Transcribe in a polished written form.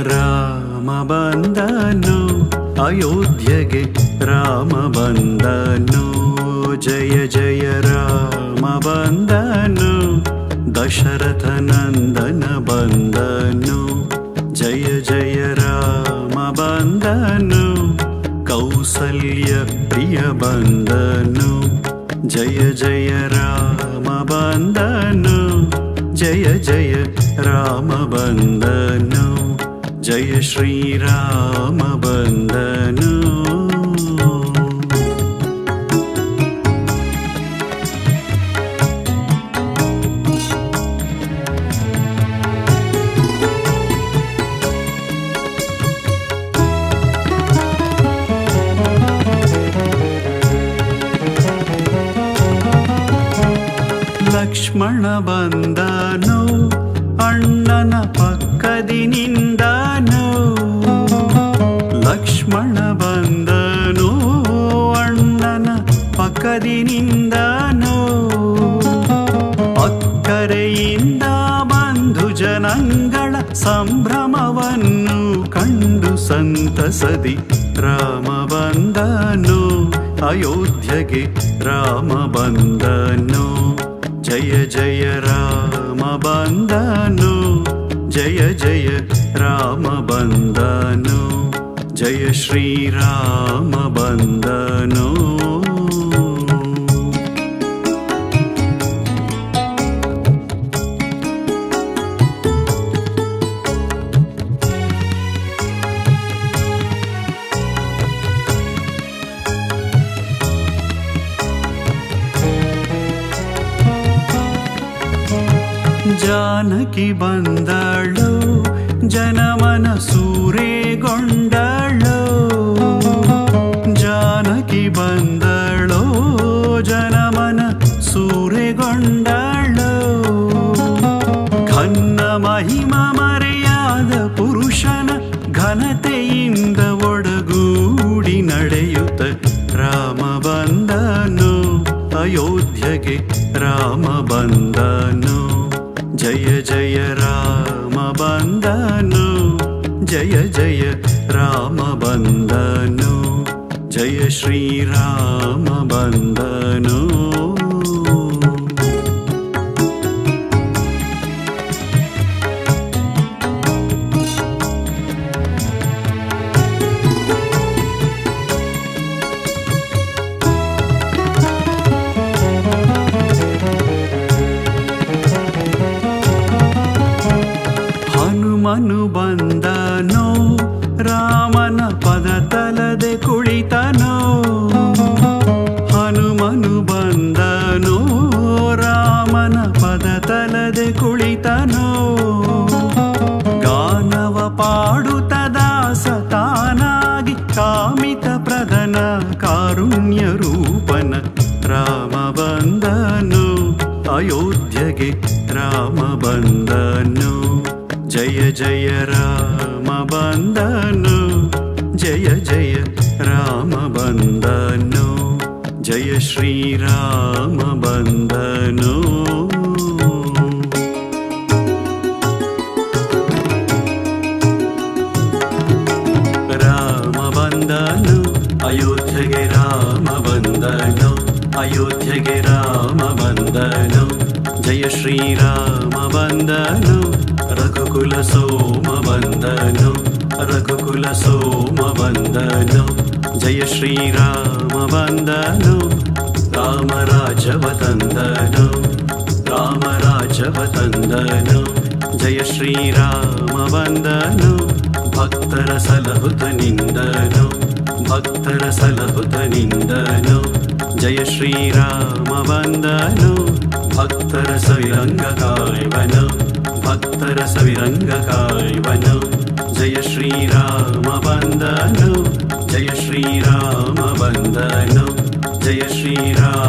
ರಾಮ ಬಂದನು ಅಯೋಧ್ಯೆಗೆ ರಾಮ ಬಂದನು ಜಯ ಜಯ ರಾಮ ಬಂದನು ದಶರಥ ನಂದನ ಬಂದನು ಜಯ ಜಯ ರಾಮ ಬಂದನು ಕೌಸಲ್ಯ ಪ್ರಿಯ ಬಂದನು ಜಯ ಜಯ ರಾಮ ಬಂದನು ಜಯ ಜಯ ರಾಮ ಬಂದನು ಜಯ ಶ್ರೀರಾಮ ಬಂದನು ಲಕ್ಷ್ಮಣ ಬಂದನು ಅಣ್ಣನ ಪಕ್ಕದಿ ನಿಂದನು ಲಕ್ಷ್ಮಣ ಬಂದನು ಅಣ್ಣನ ಪಕ್ಕದಿ ನಿಂದನು ಅಕ್ಕರೆಯಿಂದ ಬಂಧು ಜನಗಳ ಸಂಭ್ರಮವನ್ನು ಕಂಡು ಸಂತಸದಿ ರಾಮ ಬಂದನು ಅಯೋಧ್ಯೆಗೆ ರಾಮ ಬಂದನು ಜಯ ಜಯ ರಾಮ ಬಂದನು ಜಯ ಜಯ ರಾಮ ಬಂದನು ಜಯ ಶ್ರೀರಾಮ ಬಂದನು ಜಾನಕಿ ಬಂದಳು ಜನಮನ ಸೂರೆಗೊಂಡಳು ಜಾನಕಿ ಬಂದಳು ಜನಮನ ಸೂರೆಗೊಂಡಳು ಘನ್ನ ಮಹಿಮ ಮರೆಯಾದ ಪುರುಷನ ಘನತೆಯಿಂದ ಒಡಗೂಡಿ ನಡೆಯುತ್ತ ರಾಮ ಬಂದನು ಅಯೋಧ್ಯೆಗೆ ರಾಮ ಬಂದನು ಜಯ ಜಯ ರಾಮ ಬಂದನು ಜಯ ಜಯ ರಾಮ ಬಂದನು ಜಯ ಶ್ರೀರಾಮ ಬಂದನು ಹನುಮನು ಬಂದನೋ ರಾಮನ ಪದ ತಲದೆ ಕುಳಿತನೋ ಹನುಮನು ಬಂದನೋ ರಾಮನ ಪದ ತಲದೆ ಕುಳಿತನೋ ಗಾನವ ಪಾಡುತ್ತ ದಾಸ ತಾನಾಗಿ ಕಾಮಿತ ಪ್ರಧನ ಕಾರುಣ್ಯ ರೂಪನ ರಾಮ ಬಂದನು ಅಯೋಧ್ಯೆಗೆ ರಾಮ ಬಂದನು ಜಯ ಜಯ ರಾಮ ಬಂದನು ಜಯ ಜಯ ರಾಮ ಬಂದನು ಜಯ ಶ್ರೀರಾಮ ಬಂದನು ರಾಮ ಬಂದನು ಅಯೋಧ್ಯೆಗೆ ರಾಮ ಬಂದನು ಅಯೋಧ್ಯೆಗೆ ರಾಮ ಬಂದನು ಜಯ ಶ್ರೀರಾಮ ಬಂದನು ರಘುಕುಲ ಸೋಮ ಬಂದನು ರಘುಕುಲ ಸೋಮ ಬಂದನು ಜಯ ಶ್ರೀರಾಮ ಬಂದನು ರಾಮರಾಜವ ತಂದನು ರಾಮರಾಜವ ತಂದನು ಜಯ ಶ್ರೀರಾಮ ಬಂದನು ಭಕ್ತರ ಸಲಹುತ ನಿಂದನು ಭಕ್ತರ ಸಲಹುತ ನಿಂದನು ಜಯ ಶ್ರೀರಾಮ ಬಂದನು ಭಕ್ತರ ಸವಿರಂಗ ಕಾಯ್ವನು ಭಕ್ತರ ಸವಿರಂಗ ಕಾಯ್ವನು ಜಯ ಶ್ರೀರಾಮ ಬಂದನು ಜಯ ಶ್ರೀರಾಮ ಬಂದನು ಜಯ ಶ್ರೀರಾಮ